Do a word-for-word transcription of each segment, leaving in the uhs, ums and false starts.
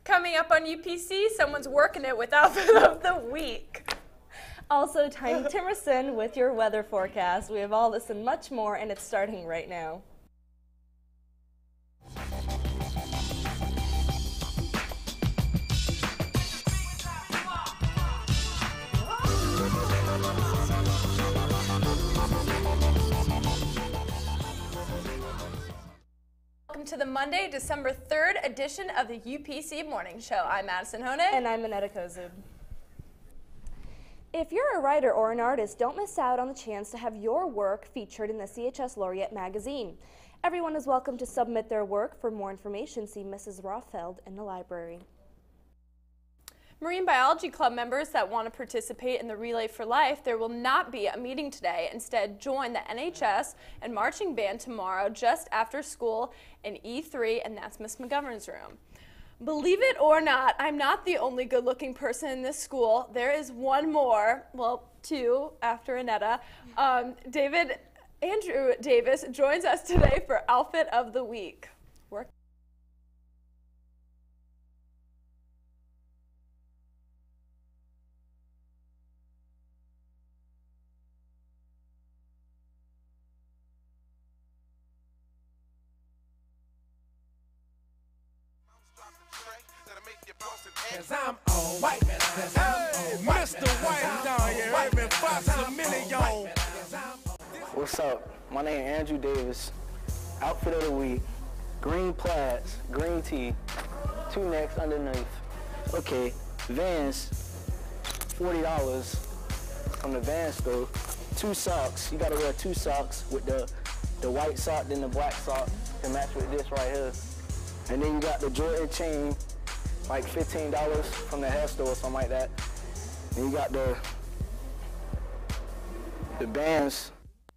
Coming up on U P C, someone's working it with Outfit of the Week. Also, Tiny Timerson with your weather forecast. We have all this and much more, and it's starting right now. Welcome to the Monday, December third edition of the U P C Morning Show. I'm Madison Honig. And I'm Annetta Kozub. If you're a writer or an artist, don't miss out on the chance to have your work featured in the C H S Laureate magazine. Everyone is welcome to submit their work. For more information, see Missus Rothfeld in the library. Marine Biology Club members that want to participate in the Relay for Life, there will not be a meeting today. Instead, join the N H S and marching band tomorrow just after school in E three, and that's Miss McGovern's room. Believe it or not, I'm not the only good-looking person in this school. There is one more, well, two after Annetta. Um, David, Andrew Davis joins us today for Outfit of the Week. Work. Cause I'm on white man, cause I'm on Mister White down here, heard me Fox a million. What's up? My name is Andrew Davis. Outfit of the week: green plaids, green tee, two necks underneath. Okay, Vans, forty dollars from the Vans store. Two socks. You gotta wear two socks with the the white sock, then the black sock to match with this right here. And then you got the Jordan chain, like fifteen dollars from the hair store or something like that. And you got the the bands.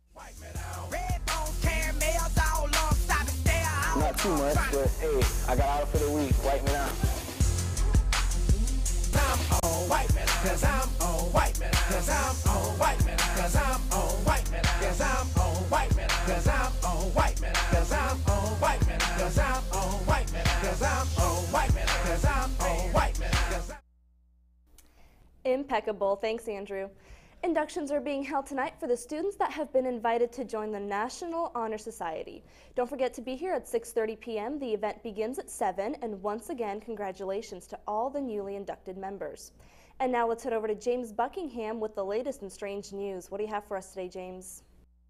Not too much, but hey, I got outfit of the week. Wipe me down. I'm on white man, cause I'm on white man, cause I'm on white man, cause I'm on white man, cause I'm on white man, cause I'm on white man, cause I'm on white man, cause I'm on white man, cause I'm on white man, cause I'm on white man, cause I'm Impeccable. Thanks, Andrew. Inductions are being held tonight for the students that have been invited to join the National Honor Society. Don't forget to be here at six thirty p m The event begins at seven, and once again, congratulations to all the newly inducted members. And now let's head over to James Buckingham with the latest in strange news. What do you have for us today, James?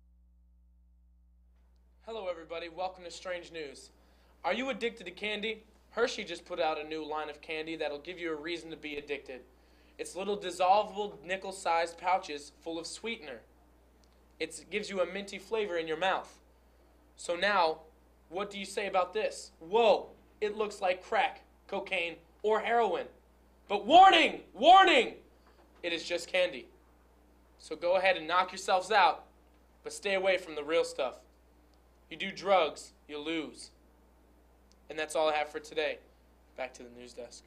Hello everybody, welcome to Strange News. Are you addicted to candy? Hershey just put out a new line of candy that'll give you a reason to be addicted. It's little dissolvable nickel-sized pouches full of sweetener. It gives you a minty flavor in your mouth. So now, what do you say about this? Whoa, it looks like crack, cocaine, or heroin. But warning, warning, it is just candy. So go ahead and knock yourselves out, but stay away from the real stuff. You do drugs, you lose. And that's all I have for today. Back to the news desk.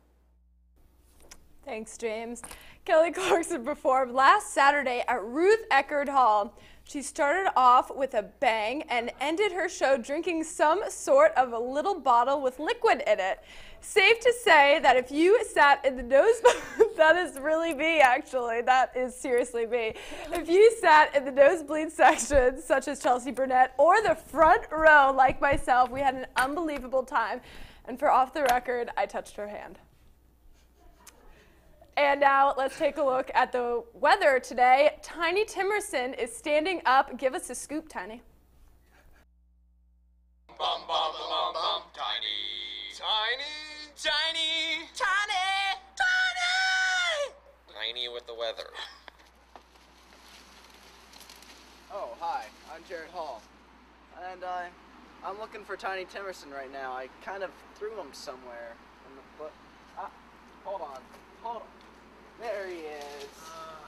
Thanks, James. Kelly Clarkson performed last Saturday at Ruth Eckerd Hall. She started off with a bang and ended her show drinking some sort of a little bottle with liquid in it. Safe to say that if you sat in the nose, that is really me actually, that is seriously me. If you sat in the nosebleed section, such as Chelsea Burnett, or the front row like myself, we had an unbelievable time. And for Off the Record, I touched her hand. And now let's take a look at the weather today. Tiny Timerson is standing up. Give us a scoop, Tiny. Bum, bum, bum, bum, Tiny. Tiny. Tiny. Tiny. Tiny. Tiny with the weather. Oh, hi. I'm Jared Hall. And uh, I'm looking for Tiny Timerson right now. I kind of threw him somewhere. In the foot. Ah, hold on. Hold on. There he is. Uh,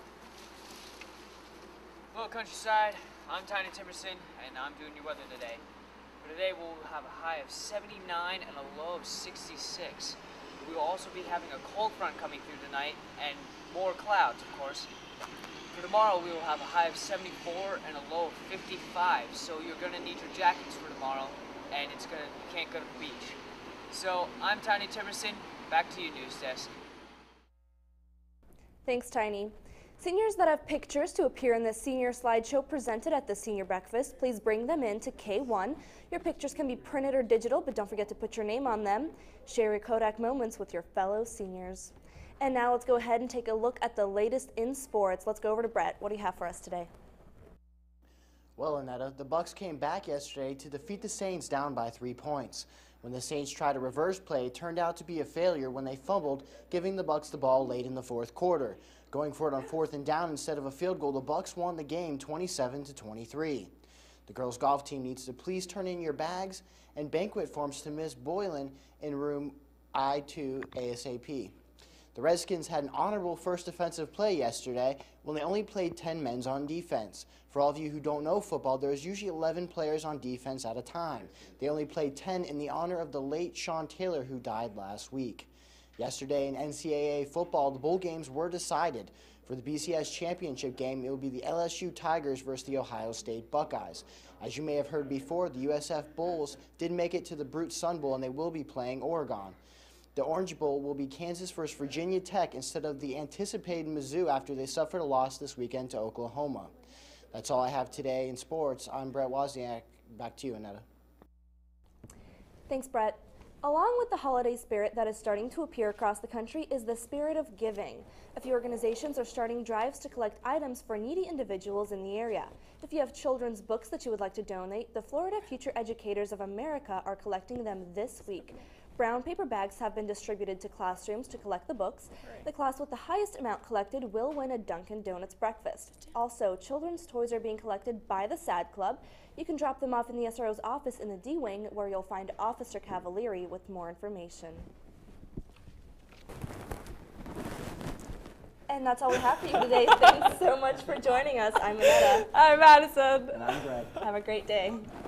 hello, Countryside. I'm Tiny Timerson, and I'm doing your weather today. For today, we'll have a high of seventy-nine and a low of sixty-six. We will also be having a cold front coming through tonight, and more clouds, of course. For tomorrow, we will have a high of seventy-four and a low of fifty-five. So you're going to need your jackets for tomorrow, and it's gonna you can't go to the beach. So I'm Tiny Timerson. Back to you, News Desk. Thanks, Tiny. Seniors that have pictures to appear in the senior slideshow presented at the senior breakfast, please bring them in to K one. Your pictures can be printed or digital, but don't forget to put your name on them. Share your Kodak moments with your fellow seniors. And now let's go ahead and take a look at the latest in sports. Let's go over to Brett. What do you have for us today? Well, Annetta, the Bucks came back yesterday to defeat the Saints down by three points. When the Saints tried a reverse play, it turned out to be a failure when they fumbled, giving the Bucks the ball late in the fourth quarter. Going for it on fourth and down instead of a field goal, the Bucks won the game twenty-seven to twenty-three. The girls' golf team needs to please turn in your bags and banquet forms to Miss Boylan in room I two ASAP. The Redskins had an honorable first defensive play yesterday when they only played ten men on defense. For all of you who don't know football, there is usually eleven players on defense at a time. They only played ten in the honor of the late Sean Taylor, who died last week. Yesterday in N C double A football, the bowl games were decided. For the B C S championship game, it will be the L S U Tigers versus the Ohio State Buckeyes. As you may have heard before, the U S F Bulls did make it to the Brute Sun Bowl, and they will be playing Oregon. The Orange Bowl will be Kansas versus Virginia Tech instead of the anticipated Mizzou after they suffered a loss this weekend to Oklahoma. That's all I have today in sports. I'm Brett Wozniak. Back to you, Annetta. Thanks, Brett. Along with the holiday spirit that is starting to appear across the country is the spirit of giving. A few organizations are starting drives to collect items for needy individuals in the area. If you have children's books that you would like to donate, the Florida Future Educators of America are collecting them this week. Brown paper bags have been distributed to classrooms to collect the books. The class with the highest amount collected will win a Dunkin' Donuts breakfast. Also, children's toys are being collected by the S A D Club. You can drop them off in the S R O's office in the D Wing, where you'll find Officer Cavalieri with more information. And that's all we have for you today. Thanks so much for joining us. I'm Annetta. I'm Madison. And I'm Greg. Have a great day.